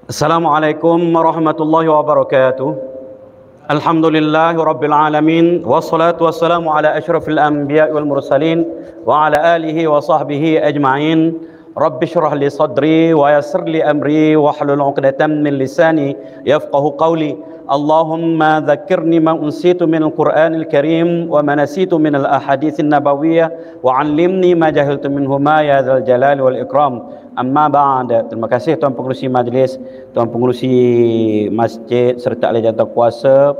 Assalamualaikum warahmatullahi wabarakatuh. Alhamdulillahi rabbil alamin, wassalatu wassalamu ala asyrafil anbiya wal mursalin wa ala alihi wa sahbihi ajma'in. Rabbi shrah li sadri wa yassir li amri wa hlul 'uqdatam min lisani yafqahu qawli. Allahumma dhakkirni ma unsitu minal Qur'anil Karim wa ma nasitu minal ahaditsin nabawiyyah wa 'allimni ma jahiltu minhuma ya dzal jalali wal ikram. Amma ba'd. Terima kasih tuan pengerusi majlis, tuan pengerusi masjid serta ahli jawatan kuasa,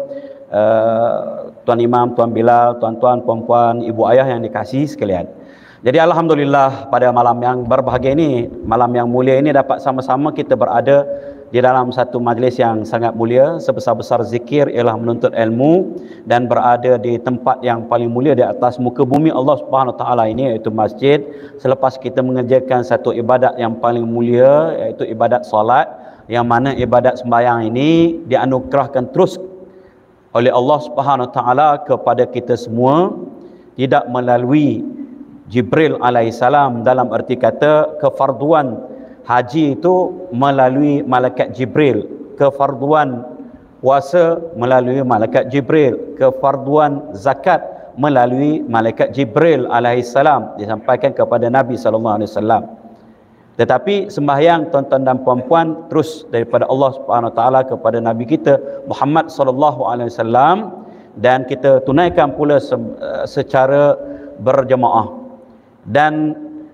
tuan imam, tuan Bilal, tuan-tuan, puan-puan, ibu ayah yang dikasihi sekalian. Jadi alhamdulillah pada malam yang berbahagia ini, malam yang mulia ini dapat sama-sama kita berada di dalam satu majlis yang sangat mulia, sebesar-besar zikir ialah menuntut ilmu dan berada di tempat yang paling mulia di atas muka bumi Allah Subhanahu Wa Taala ini, iaitu masjid. Selepas kita mengerjakan satu ibadat yang paling mulia, iaitu ibadat solat, yang mana ibadat sembahyang ini dianugerahkan terus oleh Allah Subhanahu Wa Taala kepada kita semua, tidak melalui Jibril alaihissalam. Dalam arti kata kefarduan haji itu melalui malaikat Jibril, kefarduan puasa melalui malaikat Jibril, kefarduan zakat melalui malaikat Jibril alaihissalam, disampaikan kepada Nabi sallallahu alaihi wasallam. Tetapi sembahyang tuan-tuan dan puan-puan terus daripada Allah Subhanahu Wa Taala kepada Nabi kita Muhammad sallallahu alaihi wasallam, dan kita tunaikan pula secara berjemaah. Dan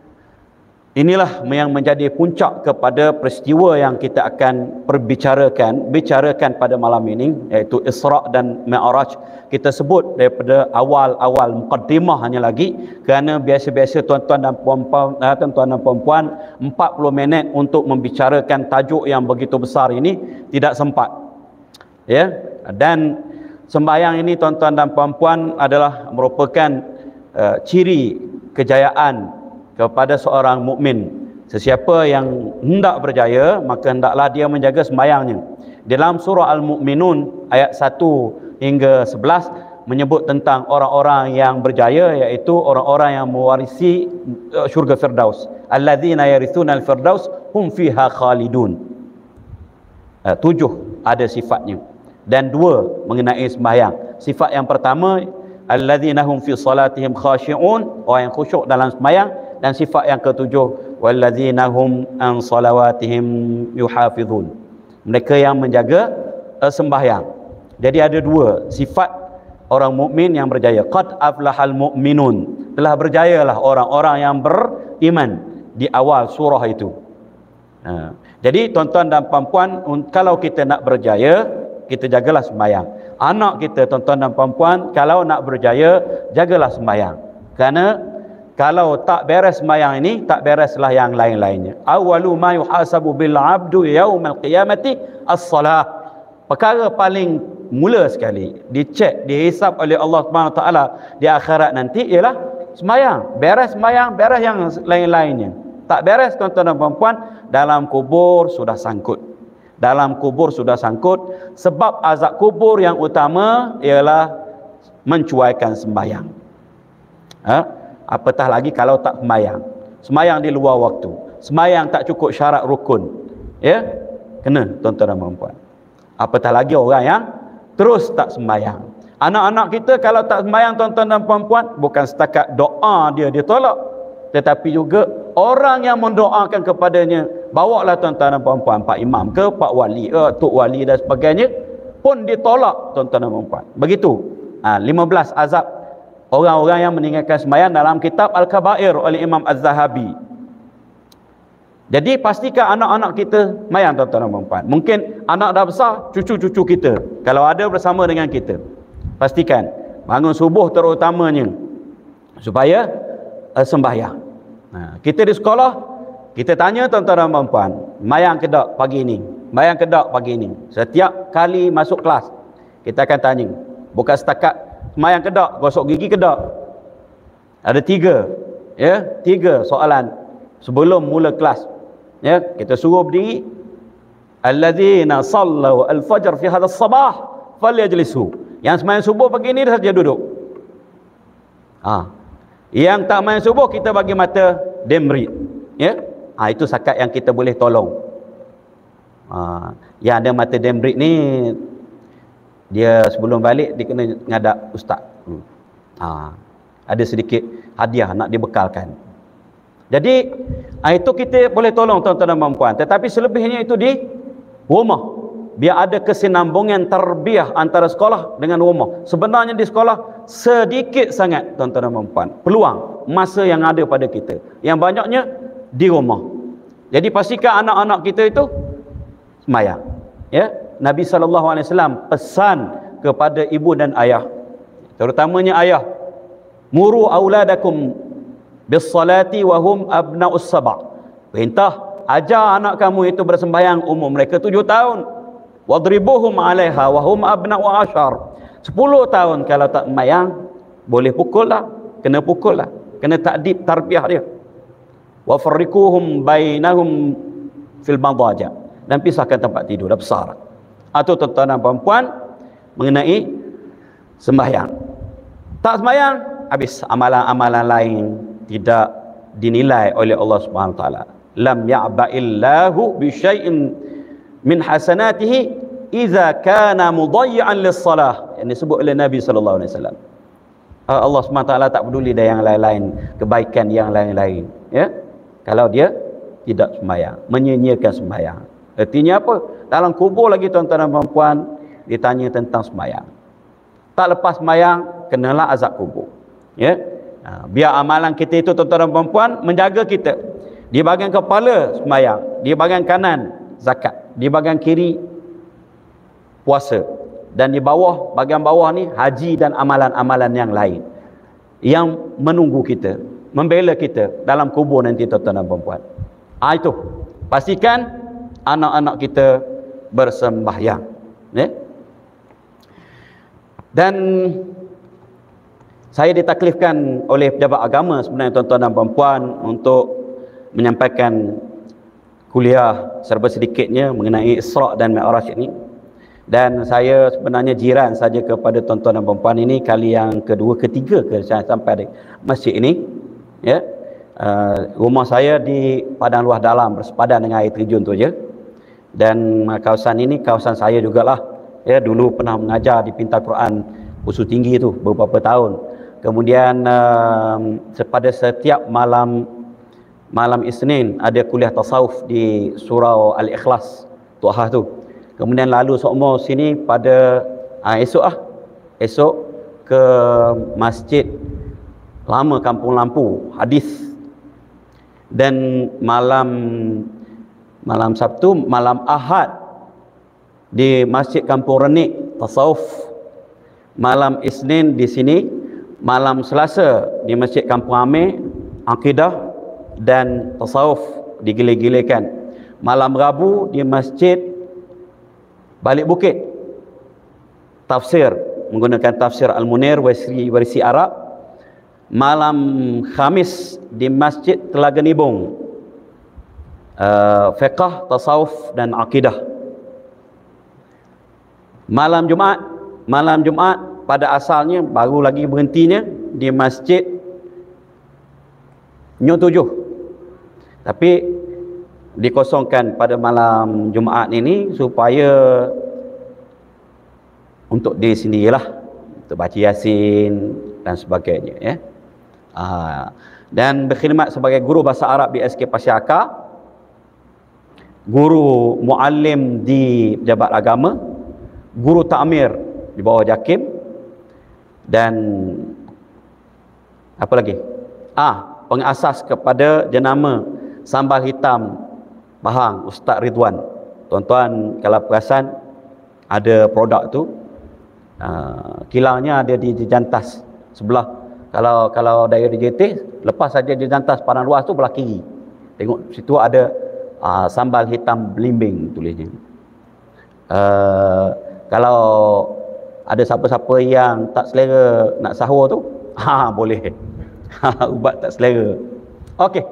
inilah yang menjadi puncak kepada peristiwa yang kita akan bicarakan pada malam ini, iaitu Isra' dan Mi'raj. Kita sebut daripada awal-awal mukaddimah hanya lagi, kerana biasa-biasa tuan-tuan dan puan-puan 40 minit untuk membicarakan tajuk yang begitu besar ini tidak sempat. Ya, dan sembahyang ini tuan-tuan dan puan-puan adalah merupakan ciri kejayaan kepada seorang mukmin. Sesiapa yang hendak berjaya, maka hendaklah dia menjaga sembahyangnya. Dalam surah Al-Mu'minun ayat 1 hingga 11 menyebut tentang orang-orang yang berjaya, iaitu orang-orang yang mewarisi syurga Firdaus. Alladzina yarithuna al-firdaus hum fiha khalidun. 7 ada sifatnya, dan 2 mengenai sembahyang. Sifat yang pertama, alladzina hum fi salatihim khashi'un, orang yang khusyuk dalam sembahyang. Dan sifat yang ketujuh, walladzina hum an salawatihim yuhafizun, mereka yang menjaga sembahyang. Jadi ada 2 sifat orang mukmin yang berjaya. Qad aflahal mu'minun, telah berjayalah orang-orang yang beriman, di awal surah itu. Jadi tuan-tuan dan puan-puan, kalau kita nak berjaya, kita jagalah sembahyang. Anak kita tuan-tuan dan puan-puan, kalau nak berjaya, jagalah sembahyang. Kerana kalau tak beres sembahyang ini, tak bereslah yang lain-lainnya. Awwalu ma yuhasabu bil 'abdu yaumal qiyamati as-salah. Perkara paling mula sekali dicek, dihisap oleh Allah Subhanahu Taala di akhirat nanti ialah sembahyang. Beres sembahyang, beres yang lain-lainnya. Tak beres tuan-tuan dan puan-puan, dalam kubur sudah sangkut. Dalam kubur sudah sangkut, sebab azab kubur yang utama ialah mencuaikan sembahyang. Apatah lagi kalau tak sembahyang. Sembahyang di luar waktu. Sembahyang tak cukup syarat rukun. Ya? Kena tuan-tuan dan puan-puan. Apatah lagi orang yang terus tak sembahyang. Anak-anak kita kalau tak sembahyang tuan-tuan dan puan-puan, bukan setakat doa dia tolak, tetapi juga orang yang mendoakan kepadanya, bawalah tuan-tuan dan puan-puan, Pak Imam ke, Pak Wali ke, Tok Wali dan sebagainya, pun ditolak tuan-tuan dan puan-puan. Begitu. 15 azab orang-orang yang meninggalkan sembahyang dalam kitab Al-Kabair oleh Imam Az-Zahabi. Jadi pastikan anak-anak kita sembahyang tuan-tuan dan puan-puan. Mungkin anak dah besar, cucu-cucu kita kalau ada bersama dengan kita, pastikan bangun subuh terutamanya supaya sembahyang. Kita di sekolah, kita tanya tuan-tuan dan puan-puan, sembahyang ke tak pagi ini? Sembahyang ke tak pagi ini? Setiap kali masuk kelas kita akan tanya, bukan setakat sembahyang ke tak, gosok gigi ke tak. Ada 3 soalan sebelum mula kelas. Ya, kita suruh berdiri. Alladzina sallu al-fajr fi hadha as-sabah falyajlisu. Yang sembahyang subuh pagi ni dia saja duduk. Yang tak main subuh kita bagi mata demri. Ya, itu zakat yang kita boleh tolong. Yang ada mata dembrik ni, dia sebelum balik dia kena ngadap ustaz. Ada sedikit hadiah nak dibekalkan. Jadi itu kita boleh tolong tuan-tuan dan puan-puan, tetapi selebihnya itu di rumah, biar ada kesinambungan tarbiyah antara sekolah dengan rumah. Sebenarnya di sekolah sedikit sangat tuan-tuan dan puan-puan peluang masa yang ada pada kita, yang banyaknya di rumah. Jadi pastikan anak-anak kita itu sembahyang, ya. Nabi SAW pesan kepada ibu dan ayah, terutamanya ayah, muru auladakum bis-salati wa hum abna'us sab'. Perintah, ajar anak kamu itu bersembahyang umur mereka 7 tahun. Wadribuhum 'alaiha wa hum abna'u 'ashar. 10 tahun kalau tak sembahyang, boleh pukul lah, kena takdib tarbiyah dia. Wa farriquhum bainahum fil madaja, dan pisahkan tempat tidur, dah besar. Atau tuan-tuan dan puan-puan mengenai sembahyang. Tak sembahyang, habis amalan-amalan lain tidak dinilai oleh Allah Subhanahu wa taala. Lam ya'ba'illahu bi syai'in min hasanatihi idza kana mudayyi'an lis-salah. Yang disebut oleh Nabi sallallahu alaihi wasallam. Allah Subhanahu wa taala tak peduli dengan yang lain-lain, kebaikan yang lain-lain, ya. Kalau dia tidak sembahyang, menyia-nyiakan sembahyang. Artinya apa? Dalam kubur lagi tuan-tuan dan puan-puan ditanya tentang sembahyang. Tak lepas sembahyang, kenalah azab kubur, ya. Biar amalan kita itu tuan-tuan dan puan-puan menjaga kita. Di bahagian kepala sembahyang, di bahagian kanan zakat, di bahagian kiri puasa, dan di bawah, bahagian bawah ni haji dan amalan-amalan yang lain yang menunggu kita, membela kita dalam kubur nanti tuan-tuan dan puan-puan. Itu pastikan anak-anak kita bersembahyang, ya? Dan saya ditaklifkan oleh pejabat agama sebenarnya tuan-tuan dan puan-puan untuk menyampaikan kuliah serba sedikitnya mengenai Isra' dan Mi'raj ini. Dan saya sebenarnya jiran saja kepada tuan-tuan dan puan-puan ini kali yang kedua ketiga ke saya sampai di masjid ini, ya. Rumah saya di Padang Luar Dalam, bersepadan dengan air terjun tu je. Dan kawasan ini kawasan saya jugalah, ya. Dulu pernah mengajar di Pintar Quran Usul Tinggi tu beberapa tahun. Kemudian pada setiap malam Isnin ada kuliah tasawuf di Surau Al-Ikhlas Tuahah tu. Kemudian lalu sokmo sini pada esok ke Masjid Lama Kampung Lampu Hadis. Dan malam Sabtu, malam Ahad di Masjid Kampung Renik tasawuf. Malam Isnin di sini, malam Selasa di Masjid Kampung Amir akidah dan tasawuf digile-gilekan. Malam Rabu di Masjid Balik Bukit tafsir menggunakan tafsir Al-Munir versi Arab. Malam Khamis di Masjid Telaga Nibung fiqh, tasawuf dan akidah. Malam Jumaat pada asalnya baru lagi berhentinya di Masjid Nyo 7, tapi dikosongkan pada malam Jumaat ini supaya untuk diri sendirilah, untuk baca Yasin dan sebagainya, ya. Dan berkhidmat sebagai guru bahasa Arab di SK Pasir Akar, guru muallim di Pejabat Agama, guru takmir di bawah JAKIM, dan apa lagi? Pengasas kepada jenama Sambal Hitam Bahang Ustaz Ridwan. Tuan-tuan kalau perasan ada produk tu, kilangnya ada di Jantas sebelah. Kalau dari JT lepas saja di Jantas Padang Luas tu belah kiri, tengok situ ada sambal hitam belimbing tulisnya. Kalau ada siapa-siapa yang tak selera nak sahur tu, boleh. Ubat tak selera. Okey.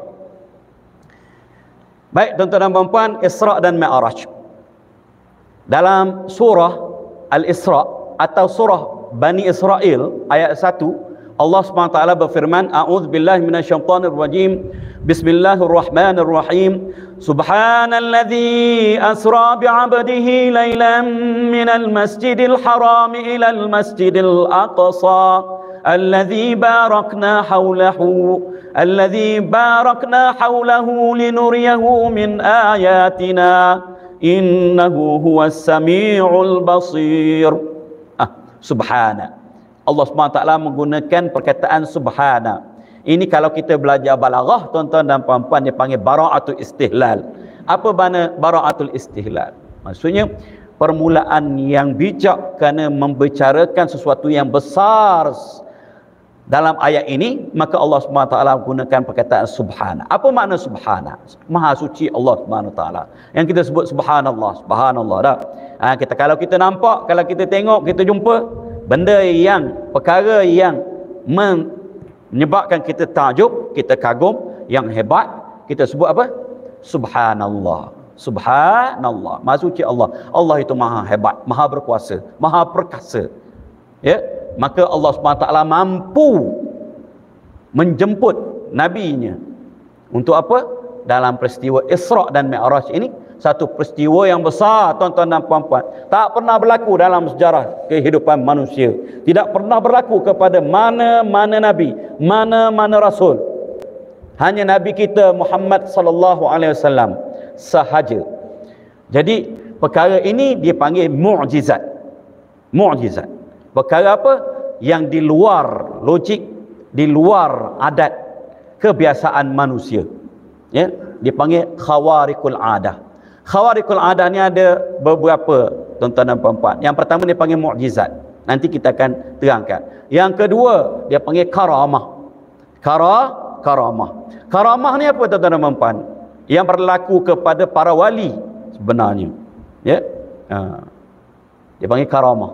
Baik tuan-tuan dan puan-puan, Isra' dan Mi'raj. Dalam surah Al-Isra' atau surah Bani Israel ayat 1, Allah Subhanahu wa taala berfirman, a'udzubillahi minasyaitonir rajim. Bismillahirrahmanirrahim. Subhanalladzi asra bi'abdihi lailan minal masjidil haram ilal masjidil aqsa alladzi barakna hawlahu linuriyahu min ayatina innahu huwas samiul basir. Subhana. Allah SWT menggunakan perkataan subhana. Ini kalau kita belajar balaghah, tuan-tuan dan puan-puan, dia panggil bara'atul istihlal. Apa makna bara'atul istihlal? Maksudnya permulaan yang bijak kerana membicarakan sesuatu yang besar dalam ayat ini, maka Allah SWT gunakan perkataan subhana. Apa makna subhana? Maha suci Allah SWT. Yang kita sebut subhanallah, subhanallah dah. Kalau kita nampak, kalau kita tengok, kita jumpa benda yang, perkara yang menyebabkan kita takjub, kita kagum, yang hebat, kita sebut apa? Subhanallah. Subhanallah. Maha suci Allah. Allah itu maha hebat, maha berkuasa, maha perkasa. Ya, maka Allah SWT mampu menjemput nabinya untuk apa? Dalam peristiwa Isra' dan Mi'raj ini, satu peristiwa yang besar, tuan-tuan dan puan-puan. Tak pernah berlaku dalam sejarah kehidupan manusia. Tidak pernah berlaku kepada mana-mana nabi, mana-mana rasul. Hanya nabi kita Muhammad sallallahu alaihi wasallam sahaja. Jadi perkara ini dia panggil mukjizat. Mukjizat. Perkara apa? Yang di luar logik, di luar adat kebiasaan manusia. Ya, dipanggil khawariqul adah. Khawariqul adah ni ada beberapa, tuan-tuan dan puan-puan. Yang pertama dia panggil mukjizat. Nanti kita akan terangkan. Yang kedua dia panggil karamah. Karamah. Karamah ni apa, tuan-tuan dan puan-puan? Yang berlaku kepada para wali sebenarnya. Ya. Dia panggil karamah.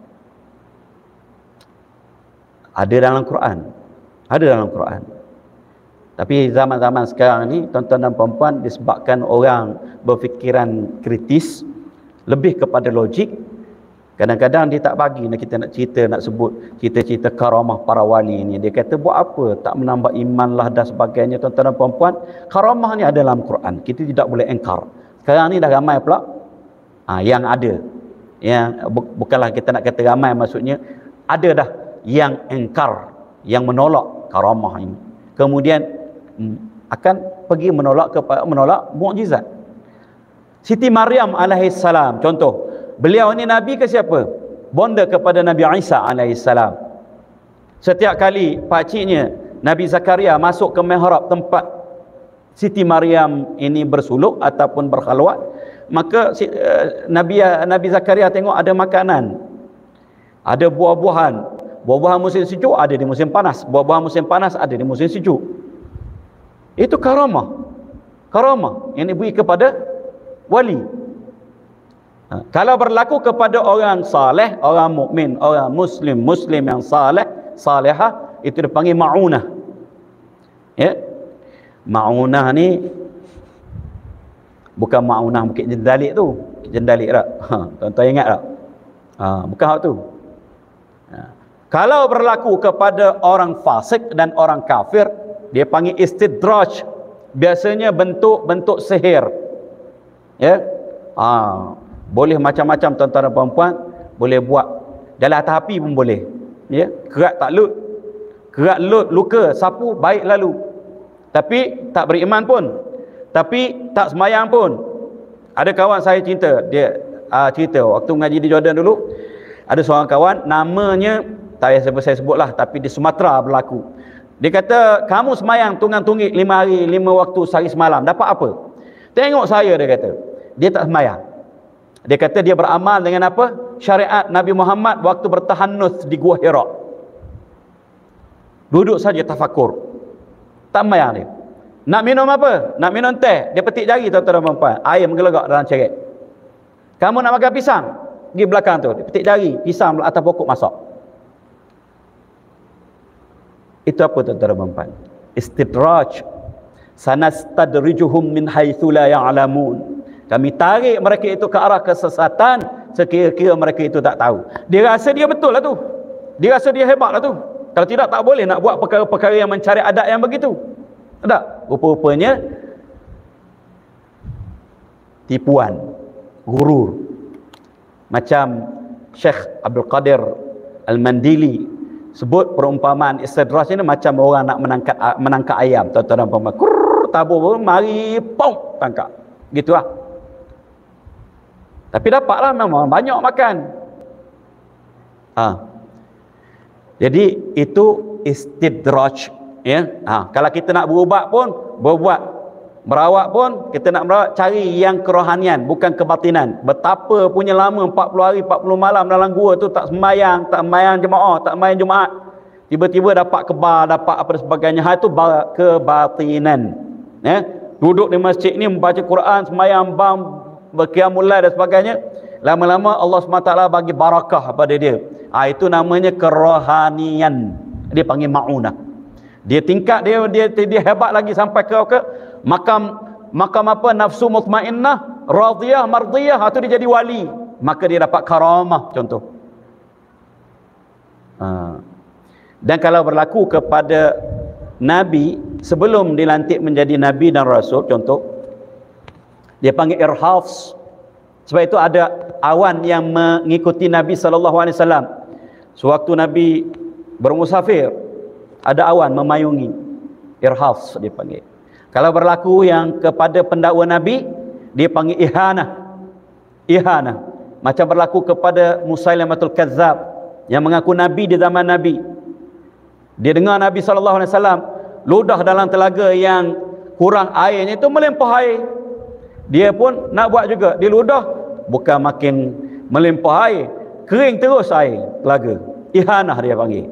Ada dalam Quran. Ada dalam Quran. Tapi zaman-zaman sekarang ni, tuan-tuan dan puan-puan, disebabkan orang berfikiran kritis, lebih kepada logik, kadang-kadang dia tak bagi kita nak cerita, nak sebut cerita-cerita karamah para wali ni. Dia kata buat apa, tak menambah iman lah dan sebagainya. Tuan-tuan dan puan-puan, karamah ni ada dalam Quran, kita tidak boleh engkar. Sekarang ni dah ramai pula yang ada, yang bukanlah kita nak kata ramai, maksudnya ada dah yang engkar, yang menolak karamah ini, kemudian akan pergi menolak mukjizat. Siti Maryam alaihissalam, contoh, beliau ni nabi ke siapa? Bonda kepada Nabi Isa alaihissalam. Setiap kali pakciknya Nabi Zakaria masuk ke mihrab tempat Siti Maryam ini bersuluk ataupun berkhalwat, maka Nabi Zakaria tengok ada makanan, ada buah-buahan musim sejuk ada di musim panas, buah-buahan musim panas ada di musim sejuk. Itu karamah yang diberi kepada wali. Kalau berlaku kepada orang saleh, orang mukmin, orang muslim yang salehah, itu dipanggil ma'unah. Ya, ma'unah ni bukan ma'unah Bukit Jendalik tu. Jendalik tak? Tuan-tuan ingat tak? Bukan hak tu. Kalau berlaku kepada orang fasik dan orang kafir, dia panggil istidraj. Biasanya bentuk sihir. Ya. Boleh macam-macam, tuan-tuan dan puan-puan, boleh buat dalam atas api pun boleh. Ya, kerat tak lut. Kerat lut, luka, sapu, baik lalu. Tapi tak beriman pun. Tapi tak semayang pun. Ada kawan saya cerita, dia cerita waktu mengaji di Jordan dulu, ada seorang kawan, namanya tak payah saya sebutlah, tapi di Sumatera berlaku. Dia kata, kamu semayang tunggang-tunggik 5 hari 5 waktu sehari semalam, dapat apa? Tengok saya, dia kata, dia tak semayang. Dia kata dia beramal dengan apa? Syariat Nabi Muhammad waktu bertahannuts di Gua Hira. Duduk saja tafakur, tak semayang dia. Nak minum apa? Nak minum teh, dia petik jari, tuan-tuan dan puan-puan, air menggelegak dalam ceret. Kamu nak makan pisang, pergi belakang tu, dia petik jari, pisang atas pokok masak. Itu apa, tuan-tuan dan puan-puan? Istidraj. Sanastadrijuhum min haitsu la ya'lamun. Kami tarik mereka itu ke arah kesesatan sekira-kira mereka itu tak tahu. Dia rasa dia betul lah tu. Dia rasa dia hebat lah tu. Kalau tidak, tak boleh nak buat perkara-perkara yang mencari adat yang begitu. Tak? Rupa-rupanya tipuan, gurur. Macam Syekh Abdul Qadir Al-Mandili sebut perumpamaan istidraj ini macam orang nak menangkap ayam. Tuan-tuan dan puan-puan, tabur mari pom tangkap. Gitulah. Tapi dapatlah, memang banyak makan. Jadi itu istidraj, ya. Kalau kita nak berubat pun, merawat pun, kita nak merawat, cari yang kerohanian, bukan kebatinan. Betapa punya lama 40 hari 40 malam dalam gua tu tak sembahyang jemaah, tak sembahyang Jumaat. Tiba-tiba dapat kebal, dapat apa dan sebagainya. Itu kebatinan. Ya. Duduk di masjid ni membaca Quran, sembahyang, berqiyamul lail dan sebagainya. Lama-lama Allah SWT bagi barakah pada dia. Itu namanya kerohanian. Dia panggil ma'unah. Dia tingkat dia hebat lagi sampai ke makam apa, nafsu mutmainnah, radiyah, mardiyah, itu dia jadi wali. Maka dia dapat karamah, contoh. Dan kalau berlaku kepada Nabi sebelum dilantik menjadi Nabi dan Rasul, contoh, dia panggil irhafs. Sebab itu ada awan yang mengikuti Nabi SAW. Sewaktu Nabi bermusafir, ada awan memayungi. Irhafs dia panggil. Kalau berlaku yang kepada pendakwa Nabi, dia panggil ihanah. Macam berlaku kepada Musailamatul Kazzab yang mengaku Nabi di zaman Nabi. Dia dengar Nabi SAW ludah dalam telaga yang kurang airnya itu melimpah air. Dia pun nak buat juga. Dia ludah, bukan makin melimpah air, kering terus air telaga. Ihanah dia panggil.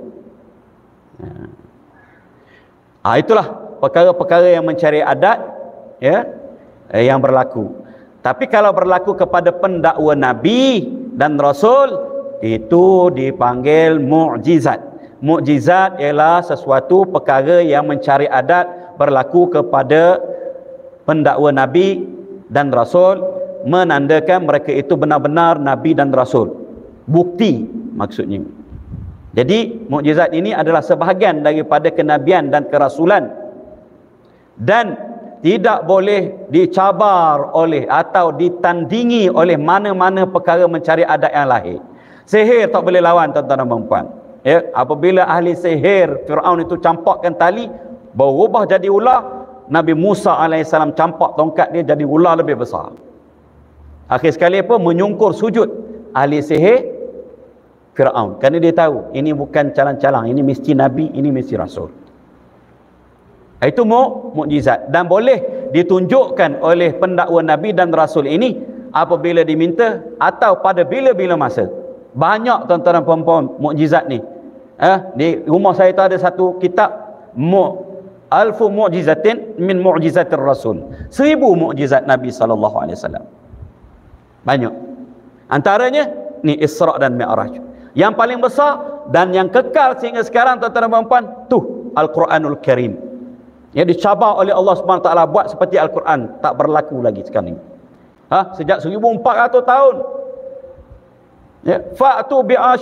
Itulah perkara-perkara yang mencari adat, ya, yang berlaku. Tapi kalau berlaku kepada pendakwa Nabi dan Rasul, itu dipanggil mukjizat. Mukjizat ialah sesuatu perkara yang mencari adat berlaku kepada pendakwa Nabi dan Rasul, menandakan mereka itu benar-benar Nabi dan Rasul. Bukti maksudnya. Jadi mukjizat ini adalah sebahagian daripada kenabian dan kerasulan, dan tidak boleh dicabar oleh atau ditandingi oleh mana-mana perkara mencari adat yang lain. Sihir tak boleh lawan, tuan-tuan dan puan-puan. Ya, apabila ahli sihir Firaun itu campakkan tali, berubah jadi ular, Nabi Musa AS campak tongkat dia jadi ular lebih besar. Akhir sekali pun menyungkur sujud ahli sihir Firaun, kerana dia tahu ini bukan calang-calang, ini mesti Nabi, ini mesti Rasul. Itu mukjizat, dan boleh ditunjukkan oleh pendakwa Nabi dan Rasul ini apabila diminta atau pada bila-bila masa. Banyak tuan-tuan dan puan-puan mukjizat ni. Di rumah saya tu ada satu kitab, Alfu Mu'jizatin min Mu'jizatir Rasul. 1000 mukjizat Nabi SAW. Banyak. Antaranya ni Isra' dan Mi'raj. Yang paling besar dan yang kekal sehingga sekarang, tuan-tuan dan puan-puan, tu Al-Quranul Karim. Yang dicabar oleh Allah SWT buat seperti Al-Quran, tak berlaku lagi sekarang ni. Sejak 1400 tahun. Ya, fa'tu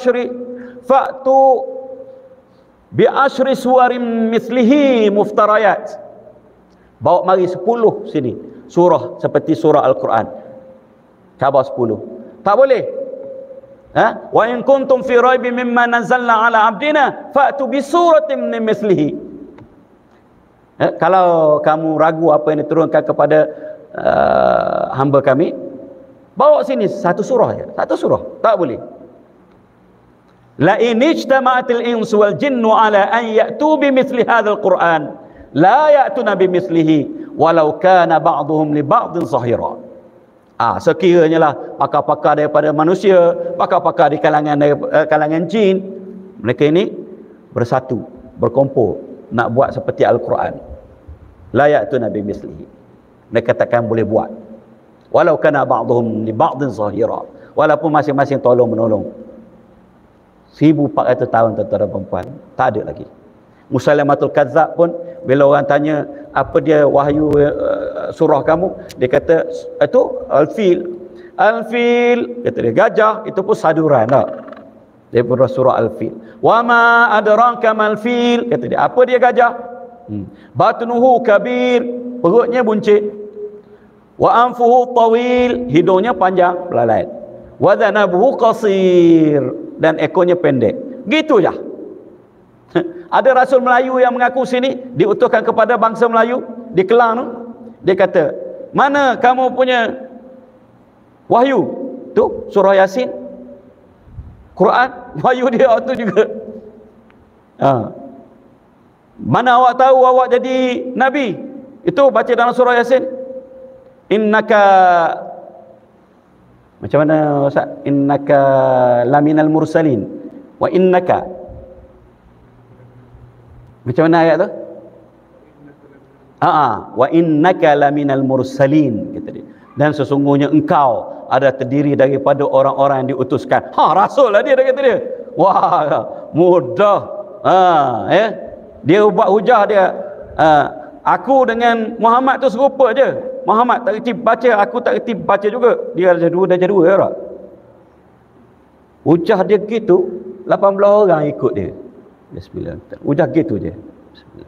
bi'ashri suwarin mislihi muftarayat. Bawa mari 10 sini surah seperti surah Al-Quran. Cabar 10. Tak boleh. Wa in kuntum fi raibin mimma nazzalna ala abdina fa'tu bi suratin min mislihi. Kalau kamu ragu apa yang diturunkan kepada hamba kami, bawa sini satu surah je, satu surah. Tak boleh. La in ijtama'atil insu wal jinnu ala an ya'tu bi mithli hadzal Qur'an la ya'tuna bi mithlihi walau kana ba'dhum li ba'dhin zahira. Sekiranya lah pakar-pakar daripada manusia, pakar-pakar di kalangan jin, mereka ini bersatu, berkumpul nak buat seperti Al-Quran, la ya'tuna bi mithlihi, mereka takkan boleh buat. Walau kana ba'dhum li ba'dhin zahira, walaupun masing-masing tolong menolong. 1400 tahun, tuan-tuan dan puan-puan, tak ada lagi. Musailamatul Kazzab pun bila orang tanya apa dia wahyu surah kamu, dia kata itu al-fil, kata dia gajah, itu pun saduran tak daripada surah al-fil. Wa ma adraka mal fil, kata dia. Apa dia gajah? Batnuhu kabir, perutnya buncit. Wa anfuhu tawil, hidungnya panjang, belalat. Wa dhanabuhu qasir, dan ekornya pendek. Gitu je. Ada rasul Melayu yang mengaku sini, diutuskan kepada bangsa Melayu di Kelang tu. Dia kata, mana kamu punya wahyu? Tu surah Yasin, Quran, wahyu dia tu juga. Mana awak tahu awak jadi nabi? Itu baca dalam surah Yasin. Innaka, macam mana Ustaz? Innaka laminal mursalin. Wa innaka, macam mana ayat tu? Wa innaka laminal mursalin, kata dia. Dan sesungguhnya engkau ada terdiri daripada orang-orang yang diutuskan. Rasul lah dia kata dia. Wah, mudah. Dia buat hujah dia. Aku dengan Muhammad tu serupa je. Muhammad tak reti baca, aku tak reti baca juga. Dia dah dua ya tak? Hujah dia gitu, 18 orang ikut dia. Bismillah. Udah gitu je. Bismillah.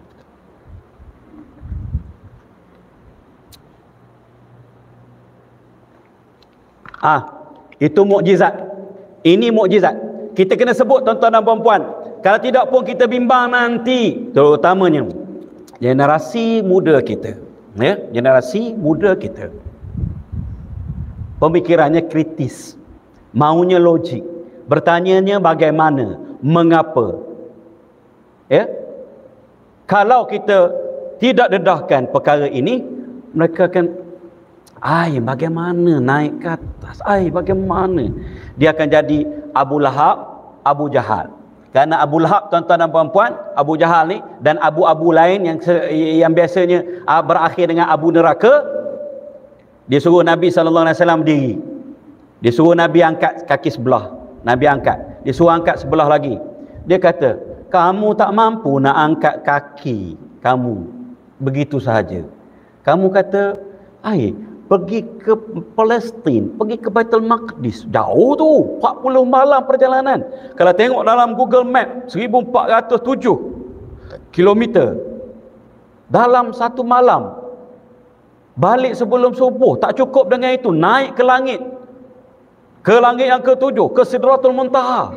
Itu mukjizat. Ini mukjizat. Kita kena sebut tuan-tuan dan puan-puan. Kalau tidak pun kita bimbang nanti, terutamanya generasi muda kita. Ya, generasi muda kita. Pemikirannya kritis. Maunya logik. Bertanyanya bagaimana, mengapa. Ya, kalau kita tidak dedahkan perkara ini, mereka akan bagaimana naik ke atas, bagaimana dia akan jadi Abu Lahab, Abu Jahal. Kerana Abu Lahab, tuan-tuan dan puan-puan, Abu Jahal ni, dan abu-abu lain yang biasanya berakhir dengan Abu Neraka, dia suruh Nabi SAW berdiri. Dia suruh Nabi angkat kaki sebelah, Nabi angkat. Dia suruh angkat sebelah lagi. Dia kata, kamu tak mampu nak angkat kaki kamu begitu sahaja. Kamu kata, pergi ke Palestin, pergi ke Baitul Maqdis, jauh tu, 40 malam perjalanan. Kalau tengok dalam Google Map, 1407 kilometer dalam satu malam. Balik sebelum subuh, tak cukup dengan itu, naik ke langit yang ke-7, ke Sidratul Muntaha.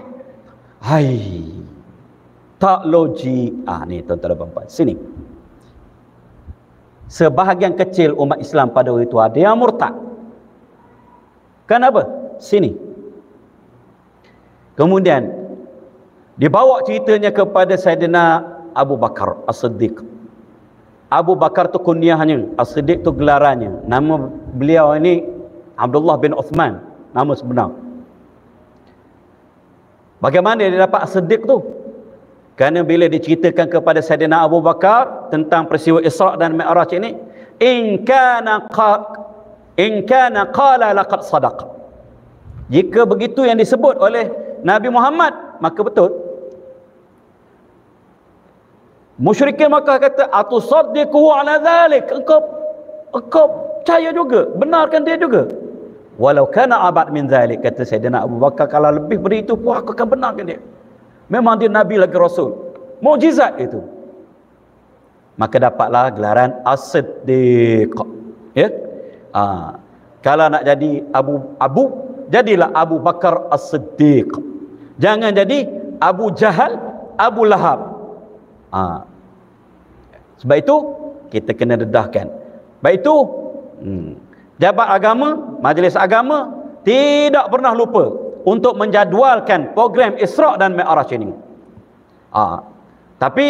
Tak logik. Ni tuan-tuan dan puan-puan, sini. Sebahagian kecil umat Islam pada waktu itu ada yang murtad. Kenapa? Sini. Kemudian dibawa ceritanya kepada Sayyidina Abu Bakar As-Siddiq. Abu Bakar tu kunyahnya, As-Siddiq tu gelarannya. Nama beliau ini Abdullah bin Uthman, nama sebenar. Bagaimana dia dapat As-Siddiq tu? Kerana bila diceritakan kepada Sayyidina Abu Bakar tentang peristiwa Isra' dan Mi'raj ini, in kana qala laqad sadaq. Jika begitu yang disebut oleh Nabi Muhammad, maka betul. Musyrikin Makkah kata, atusaddiquhu ala dhalik, engkau percaya juga, benarkan dia juga. Walau kana abad min dhalik, kata Sayyidina Abu Bakar, kalau lebih dari itu pun aku akan benarkan dia. Memang dia Nabi lagi Rasul. Mukjizat itu. Maka dapatlah gelaran As-Siddiq. Ya? Kalau nak jadi Abu, jadilah Abu Bakar As-Siddiq. Jangan jadi Abu Jahal, Abu Lahab. Sebab itu kita kena dedahkan. Sebab itu jabat agama, majlis agama tidak pernah lupa untuk menjadualkan program Isra' dan Mi'raj ini. Tapi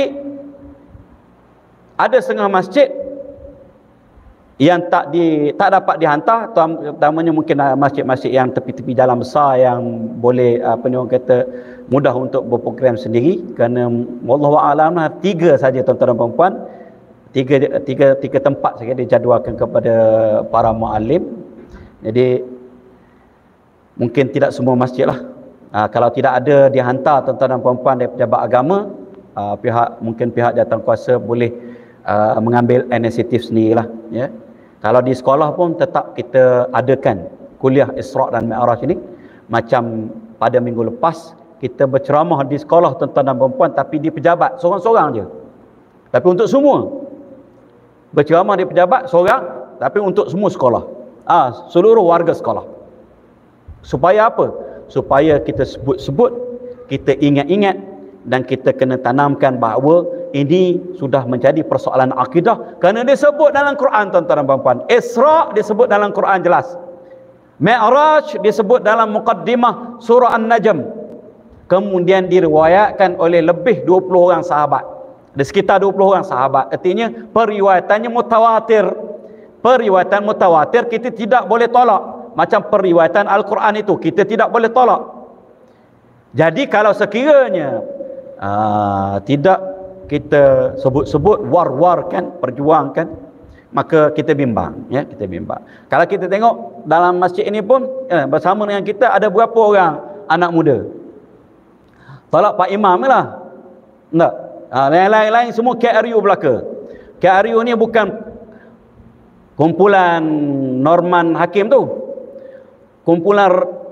ada setengah masjid yang tak dapat dihantar, terutamanya mungkin masjid-masjid yang tepi-tepi jalan besar yang boleh orang kata mudah untuk berprogram sendiri. Kerana wallahu a'lam 3 saja tuan-tuan dan puan-puan, tiga tempat saja dijadualkan kepada para muallim. Jadi mungkin tidak semua masjid lah. Kalau tidak ada dihantar tuan-tuan dan puan-puan dari pejabat agama, mungkin pihak jawatankuasa boleh mengambil inisiatif sendirilah. Ya. Kalau di sekolah pun tetap kita adakan kuliah Isra' dan Mi'raj ini. Macam pada minggu lepas kita berceramah di sekolah tuan-tuan dan puan-puan, tapi di pejabat seorang-seorang je. Tapi untuk semua. Berceramah di pejabat seorang, tapi untuk semua sekolah. Seluruh warga sekolah. Supaya apa? Supaya kita sebut-sebut, kita ingat-ingat, dan kita kena tanamkan bahawa ini sudah menjadi persoalan akidah, kerana dia sebut dalam Quran, tuan-tuan dan puan-puan. Isra' disebut dalam Quran jelas. Mi'raj disebut dalam muqaddimah surah An-Najm. Kemudian diriwayatkan oleh lebih 20 orang sahabat. Ada sekitar 20 orang sahabat. Artinya periwayatannya mutawatir. Periwayatan mutawatir kita tidak boleh tolak. Macam periwayatan Al-Quran itu kita tidak boleh tolak. Jadi kalau sekiranya tidak kita sebut-sebut, war-warkan, perjuangkan, maka kita bimbang, ya, kita bimbang. Kalau kita tengok dalam masjid ini pun bersama dengan kita ada berapa orang anak muda. Tolak Pak Imam lah. Tak. Lain-lain semua KRU belaka. KRU ni bukan kumpulan Norman Hakim tu. Kumpulan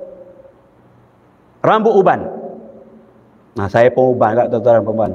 rambut uban. Saya pun uban kat tuan-tuan dan puan-puan.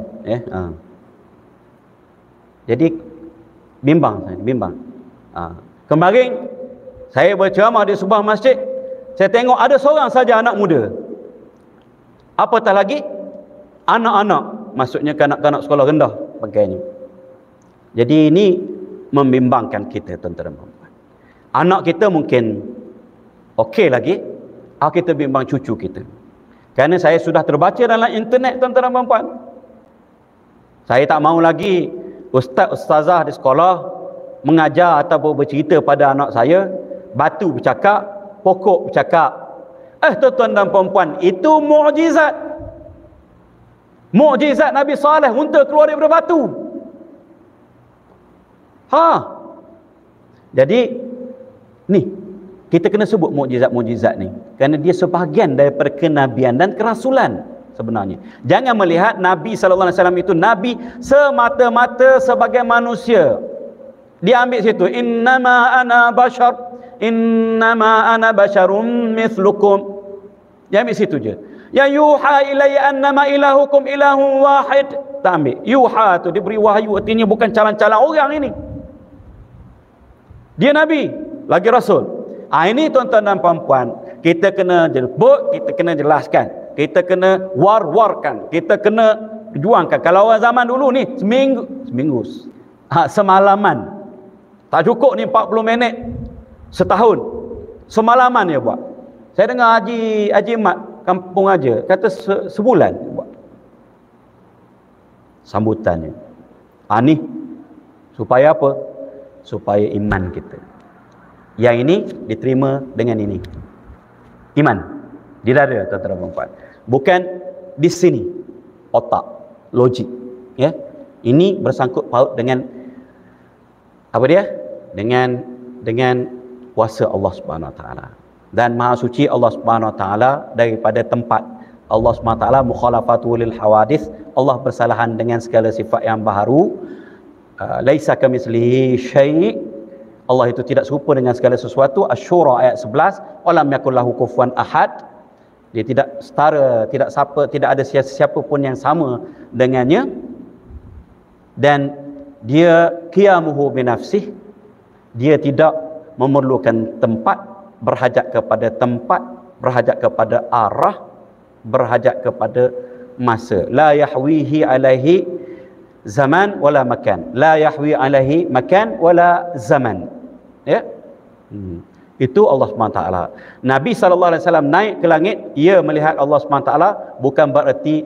Jadi bimbang saya, bimbang. Kemarin saya berceramah di sebuah masjid, saya tengok ada seorang saja anak muda. Apatah lagi anak-anak, maksudnya kanak-kanak sekolah rendah pakaiannya. Jadi ini membimbangkan kita, tuan-tuan dan puan-puan. Anak kita mungkin okey lagi, kita bimbang cucu kita. Kerana saya sudah terbaca dalam internet, tuan-tuan dan puan-puan. Saya tak mahu lagi ustaz-ustazah di sekolah mengajar ataupun bercerita pada anak saya, batu bercakap, pokok bercakap. Tuan-tuan dan puan-puan, itu mukjizat. Mukjizat Nabi Saleh, unta keluar daripada batu. Jadi ni kita kena sebut mukjizat-mukjizat ni, kerana dia sebahagian daripada kenabian dan kerasulan sebenarnya. Jangan melihat Nabi sallallahu alaihi wasallam itu nabi semata-mata sebagai manusia. Dia ambil situ, innama ana basyarum mithlukum. Dia ambil situ je. Ya yuha ilayya annama ilahukum ilahun wahid. Tak ambil. Yuha tu diberi wahyu, artinya bukan calon-calon orang ini. Dia nabi, lagi rasul. Ini tuan-tuan dan puan-puan, kita kena jemput, kita kena jelaskan, kita kena war-warkan, kita kena juangkan. Kalau orang zaman dulu ni seminggu semalaman. Tak cukup ni 40 minit setahun. Semalaman dia buat. Saya dengar Haji Mat kampung aja kata sebulan dia buat sambutannya. Ni supaya apa? Supaya iman kita yang ini diterima dengan ini. Iman di dada, tuan-tuan dan puan-puan. Bukan di sini otak, logik, ya. Ini bersangkut paut dengan apa dia? Dengan kuasa Allah Subhanahu Wa Taala. Dan maha suci Allah Subhanahu Wa Taala daripada tempat Allah Subhanahu Wa Taala mukhalafatu lil hawadith. Allah bersalahan dengan segala sifat yang baharu. Laisa kamitslihi syai'. Allah itu tidak serupa dengan segala sesuatu. Asy-Syura ayat 11. Walam yakul lahu kufuwan ahad. Dia tidak setara, tidak ada siapa pun yang sama dengannya. Dan dia qiyamuhu binafsih. Dia tidak memerlukan tempat, berhajat kepada tempat, berhajat kepada arah, berhajat kepada masa. La yahwihi alaihi zaman wala makan. La yahwi alaihi makan wala zaman. Ya. Itu Allah SWT. Nabi SAW naik ke langit, ia melihat Allah SWT, bukan bererti